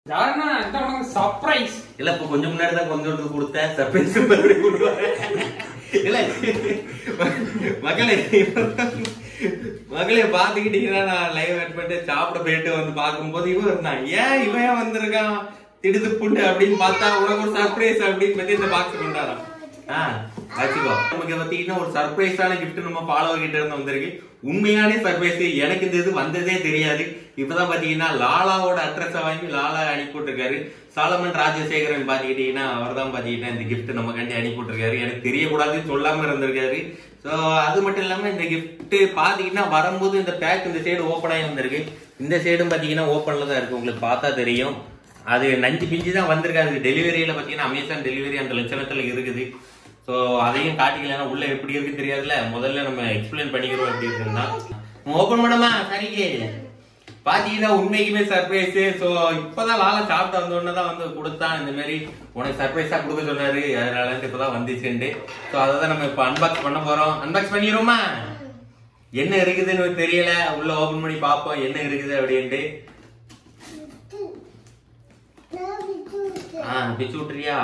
Surprise இல்ல இப்ப கொஞ்சம் முன்னாடி தான் கொஞ்சம் கொடுத்தேன் சர்ப்ரைஸ் மறுபடியும் கொடுப்பாரு இல்ல மகளே பாத்துக்கிட்டீங்கன்னா நான் லைவ் ஆட் பண்ணிட்டு சாப்பிட போயிட்டு வந்து பாக்கும்போது இவன் இருந்தான் ஏன் இவன் வந்திருக்கான் திடுது புண்டு அப்படின்னு பார்த்தா உனக்கு ஒரு சர்ப்ரைஸ் அப்படின்னு பத்தி இந்த பாக்ஸ் கொண்டாடான் வச்சுக்கோ நமக்கு பாத்தீங்கன்னா ஒரு சர்ப்ரைஸான கிஃப்ட் நம்ம ஃபாலோவர் கிட்ட இருந்து வந்திருக்கு உண்மையான சர்ப்ரைஸ் எனக்கு இந்த இது வந்ததே தெரியாது இப்பதான் பாத்தீங்கன்னா லாலாவோட அட்ரஸ வாங்கி லாலா அனுப்பி விட்டுருக்காரு சாலமன் ராஜசேகரன் பாத்துக்கிட்டீங்கன்னா அவர் தான் பாத்தீங்கன்னா இந்த கிஃப்ட் நம்ம கண்டி அனுப்பி விட்டுருக்காரு எனக்கு தெரியக்கூடாதுன்னு சொல்லாம இருந்திருக்காரு சோ அது மட்டும் இல்லாம இந்த கிஃப்ட் பாத்தீங்கன்னா வரும்போது இந்த பேக் இந்த சைடு ஓப்பன் ஆகி வந்திருக்கு இந்த சைடும் பாத்தீங்கன்னா ஓப்பன்ல தான் இருக்கு உங்களுக்கு பார்த்தா தெரியும் அது நஞ்சு பிஞ்சு தான் வந்திருக்காது டெலிவரியில பாத்தீங்கன்னா அமேசான் டெலிவரி அந்த லட்சணத்துல இருக்குது சோ அதையும் காட்டிக்கலன்னா உள்ள எப்படி இருக்கு தெரியாதுல்ல முதல்ல நம்ம எக்ஸ்பிளைன் பண்ணிக்கிறோம் எப்படி இருக்குன்னா ஓபன் பண்ணமா சரிக்கு பாத்தீங்கன்னா உண்மைக்குமே சர்ப்ரைஸ் சோ இப்பதான் லாலா சாப்பிட்டு வந்தோடனே தான் வந்து கொடுத்தான் இந்த மாதிரி உனக்கு சர்ப்ரைஸா கொடுக்க சொன்னாரு அதனால இப்பதான் வந்துச்சுண்டு சோ அதான் நம்ம இப்ப அன்பாக்ஸ் பண்ண போறோம் அன்பாக்ஸ் பண்ணிடுவோமா என்ன இருக்குதுன்னு தெரியல உள்ள ஓபன் பண்ணி பாப்போம் என்ன இருக்குது அப்படின்ட்டு பிச்சு விட்டுறியா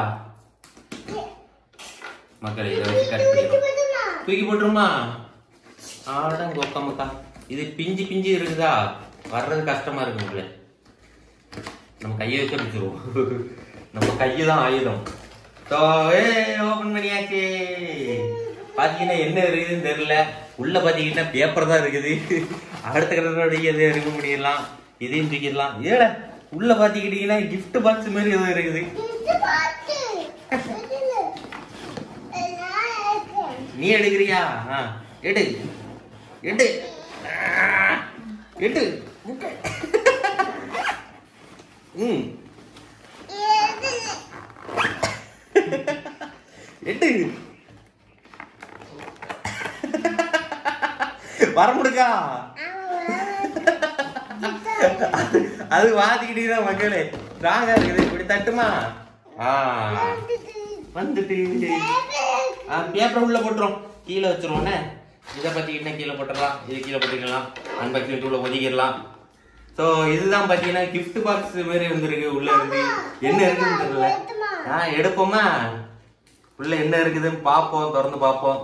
மக்கள் இதை வச்சு கட் பண்ணிடுவோம் தூக்கி போட்டுருமா ஆடங்க ஒக்கமக்கா இது பிஞ்சு பிஞ்சு இருக்குதா வர்றது கஷ்டமா இருக்கு உங்களுக்கு நம்ம கையை வச்சு பிடிச்சிருவோம் நம்ம கையுதான் ஆயுதம் ஓபன் பண்ணியாச்சு பாத்தீங்கன்னா என்ன இருக்குதுன்னு தெரியல உள்ள பாத்தீங்கன்னா பேப்பர் தான் இருக்குது அடுத்த கடனுடைய எதை இருக்க முடியலாம் இதையும் தூக்கிடலாம் ஏல உள்ள பாத்தீங்கன்னா கிஃப்ட் பாக்ஸ் மாதிரி எதுவும் இருக்குது நீ எடுக்கிறியா எடு எடு எடு எடு வர முடிக்கா அது வாதிக்கிட்டீங்க மக்களே ஸ்ட்ராங்கா இருக்குது இப்படி தட்டுமா வந்துட்டு பேப்பர் உள்ள போட்டுரும் கீழே வச்சிருவோன்னே இதை பாத்தீங்கன்னா கீழே போட்டுடலாம் இது கீழே போட்டுக்கலாம் அன்பாக்சிங் உள்ள ஒதுக்கிடலாம் சோ இதுதான் பாத்தீங்கன்னா கிஃப்ட் பாக்ஸ் மாதிரி வந்துருக்கு உள்ள இருந்து என்ன இருக்குன்னு தெரியல எடுப்போமா உள்ள என்ன இருக்குதுன்னு பாப்போம் திறந்து பாப்போம்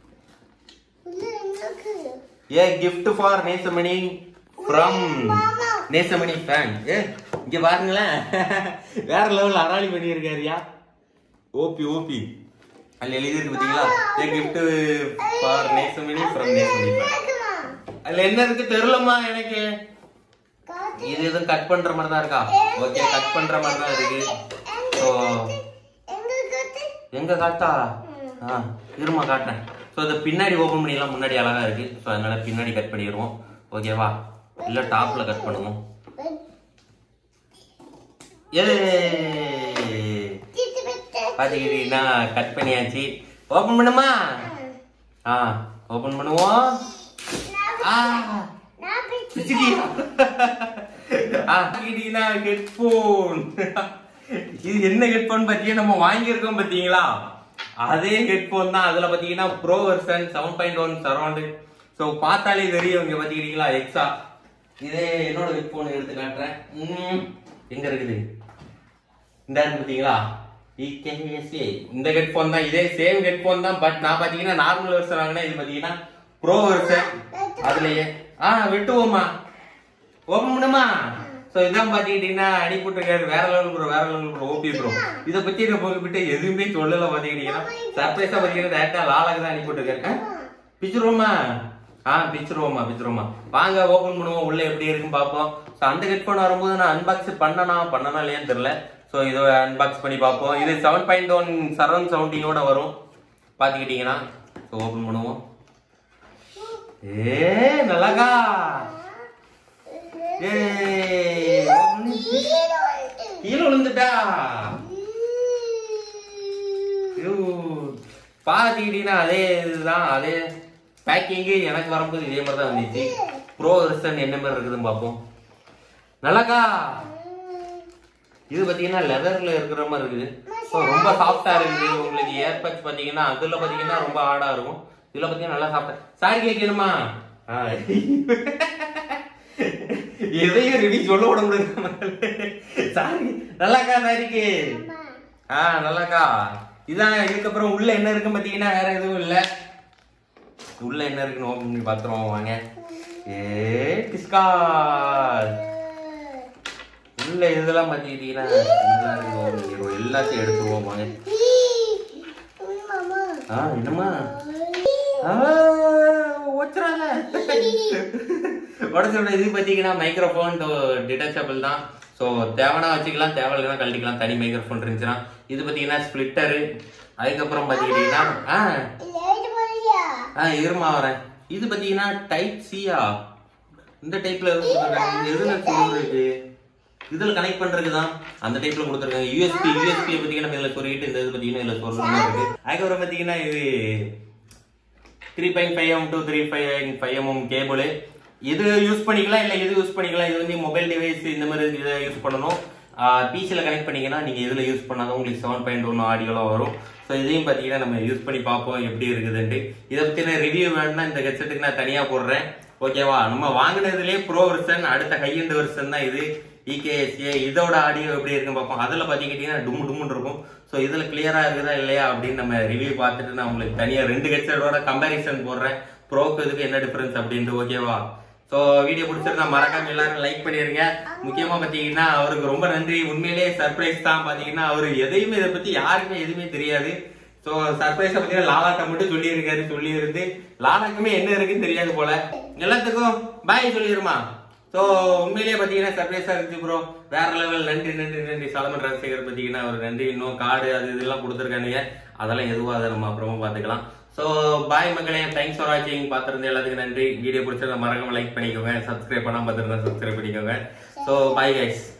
a gift for Nesamani from Nesamani fan இங்க பாருங்களேன் வேற லெவல் அராளி பண்ணி இருக்காருயா ஓபி ஓபி அல்ல எழுதி இருக்கு பாத்தீங்களா a gift for Nesamani from Nesamani fan அல்ல என்ன இருக்கு தெரியலமா எனக்கு இது எதுவும் கட் பண்ற மாதிரி தான் இருக்கா ஓகே கட் பண்ற மாதிரி தான் இருக்கு ஸோ எங்க காட்டா இருமா காட்டுறேன் ஸோ இதை பின்னாடி ஓப்பன் பண்ணிடலாம் முன்னாடி அழகா இருக்கு ஸோ அதனால பின்னாடி கட் பண்ணிடுவோம் ஓகேவா இல்ல டாப்ல கட் பண்ணுவோம் பாத்தீங்கன்னா கட் பண்ணியாச்சு ஓபன் பண்ணுமா ஓபன் பண்ணுவோம் ஹெட்போன் இது என்ன ஹெட்போன் பத்தியே நம்ம வாங்கியிருக்கோம் பாத்தீங்களா அதே ஹெட்போன் தான் அதுல பாத்தீங்கன்னா ப்ரோ வெர்ஷன் 7.1 சரௌண்ட் சோ பார்த்தாலே தெரியும் இங்க பாத்தீங்களா எக்ஸா இதே என்னோட ஹெட்போன் எடுத்து காட்டுறேன் எங்க இருக்குது இந்த பாத்தீங்களா இந்த ஹெட்போன் தான் இதே சேம் ஹெட்போன் தான் பட் நான் பாத்தீங்கன்னா நார்மல் வெர்ஷன் வாங்கினா இது பாத்தீங்கன்னா ப்ரோ வெர்ஷன் அதுலயே வெட்டுவோமா ஓபன் பண்ணுமா சோ இதான் பாத்தீங்கன்னா அனுப்பிட்டுருக்காரு வேற லெவல் ப்ரோ வேற லெவல் ப்ரோ ஓபி ப்ரோ இதை பத்தி நான் போகிட்டு எதுவுமே சொல்லல பாத்தீங்கன்னா சர்ப்ரைஸா பாத்தீங்கன்னா டேரக்டா லாலாக்கு தான் அனுப்பிட்டுருக்காரு பிச்சிருவோமா பிச்சிருவோமா வாங்க ஓபன் பண்ணுவோம் உள்ள எப்படி இருக்குன்னு பாப்போம் அந்த ஹெட்போன் வரும்போது நான் அன்பாக்ஸ் பண்ணனா இல்லையான்னு தெரியல சோ இதை அன்பாக்ஸ் பண்ணி பார்ப்போம் இது 7.1 சரௌண்ட் சவுண்டிங்கோட வரும் பாத்துக்கிட்டீங்கன்னா ஓபன் பண்ணுவோம் நல்லாக்கா கீழே விழுந்துட்டா பாத்துக்கிட்டீங்கன்னா அதே இதுதான் அதே பேக்கிங் எனக்கு வரும்போது இதே மாதிரி தான் வந்துச்சு ப்ரோ வெர்ஷன் என்ன மாதிரி இருக்குதுன்னு பார்ப்போம் நல்லாக்கா இது பாத்தீங்கன்னா லெதர்ல இருக்கிற மாதிரி இருக்குது ரொம்ப சாஃப்டா இருக்குது உங்களுக்கு ஏர்பட்ஸ் பாத்தீங்கன்னா அதுல பாத்தீங்கன்னா ரொம்ப ஹார்டா இருக்கும் இதுல பாத்தீங்கன்னா நல்லா சாஃப்டா சாரி கேட்கணுமா எதையும் ரிவ்யூ சொல்ல விட முடியாது. சாரி, நல்லாக்கா சாரிக்கு. நல்லாக்கா. இதான். இதுக்கப்புறம் உள்ள என்ன இருக்குன்னு பாத்தீங்கன்னா வேற எதுவும் இல்ல. உள்ள என்ன இருக்குன்னு ஓபன் பண்ணி பாத்துருவோம் வாங்க. கிஸ்கால். உள்ள இதெல்லாம் பாத்தீங்கன்னா எல்லாத்தையும் எடுத்துருவோம் வாங்க. என்னம்மா இது பாத்தீங்கன்னா மைக்ரோஃபோன் டிட்டாச்சபிள் தான். ஸோ தேவைன்னா வச்சுக்கலாம், தேவையில்லைன்னா கழட்டிக்கலாம். தனி மைக்ரோஃபோன் இருந்துச்சுன்னா. இது பாத்தீங்கன்னா ஸ்பிளிட்டரு. அதுக்கப்புறம் பாத்தீங்கன்னா இருமா வரேன். இது பாத்தீங்கன்னா டைப் சியா. இந்த டைப்ல இருக்கு. இதுல கனெக்ட் பண்றதுதான் அந்த டைப்ல கொடுத்துருக்காங்க. யூஎஸ்பி பாத்தீங்கன்னா இதுல சொல்லிட்டு இந்த இது பாத்தீங்கன்னா இதுல சொல்றது இருக்கு. அதுக்கப்புறம் பாத்தீங்கன்னா இது 3.5mm to 3.5mm கேபிள். இது யூஸ் பண்ணிக்கலாம், இல்ல இது யூஸ் பண்ணிக்கலாம். இது வந்து மொபைல் டிவைஸ் இந்த மாதிரி இதை யூஸ் பண்ணணும். பிசில கனெக்ட் பண்ணீங்கன்னா நீங்க இதுல யூஸ் பண்ணாதான் உங்களுக்கு 7.1 ஆடியோலாம் வரும். ஸோ இதையும் பாத்தீங்கன்னா நம்ம யூஸ் பண்ணி பார்ப்போம் எப்படி இருக்குதுன்ட்டு. இதை பத்தின ரிவ்யூ வேணும்னா இந்த ஹெட்செட்டுக்கு நான் தனியா போடுறேன். ஓகேவா? நம்ம வாங்கினதுலேயே ப்ரோ வெர்ஷன், அடுத்த ஹை எண்ட் வெர்ஷன் தான் இது EKSA. இதோட ஆடியோ எப்படி இருக்குன்னு பார்ப்போம். அதில் பார்த்தீங்கன்னா டும்முன்னு இருக்கும். ஸோ இதில் கிளியரா இருக்குதா இல்லையா அப்படின்னு நம்ம ரிவ்யூ பார்த்துட்டு நான் உங்களுக்கு தனியாக 2 ஹெட்செட்டோட கம்பேரிசன் போடுறேன். ப்ரோக்கு இதுக்கு என்ன டிஃபரன்ஸ் அப்படின்ட்டு. ஓகேவா? ஸோ வீடியோ பிடிச்சிருந்தா மறக்காம எல்லாரும் லைக் பண்ணிருங்க. முக்கியமா பார்த்தீங்கன்னா அவருக்கு ரொம்ப நன்றி. உண்மையிலேயே சர்ப்ரைஸ் தான். பார்த்தீங்கன்னா அவரு எதையுமே இதை பத்தி யாருக்குமே எதுவுமே தெரியாது. ஸோ சர்ப்ரைஸை பார்த்தீங்கன்னா லாலாட்ட மட்டும் சொல்லியிருந்து லாலாக்குமே என்ன இருக்குன்னு தெரியாது போல. எல்லாத்துக்கும் பாய் சொல்லிடுமா. ஸோ உண்மையிலேயே பார்த்தீங்கன்னா சர்ப்ரைஸா இருந்துச்சு ப்ரோ. வேற லெவல். நன்றி. சாலமன் ராஜசேகர் பார்த்தீங்கன்னா ஒரு நன்றி. இன்னும் கார்டு அது இதெல்லாம் கொடுத்துருக்கானுங்க. அதெல்லாம் எதுவும் அதை நம்ம அப்புறமா பார்த்துக்கலாம். ஸோ பாய் மக்களே, தேங்க்ஸ் ஃபார் வாட்சிங். பார்த்துருந்து எல்லாத்துக்கும் நன்றி. வீடியோ பிடிச்சதை மறக்காம லைக் பண்ணிக்கோங்க. சப்ஸ்கிரைப் பண்ணாம பார்த்துருந்தா சப்ஸ்கிரைப் பண்ணிக்கோங்க. So bye guys.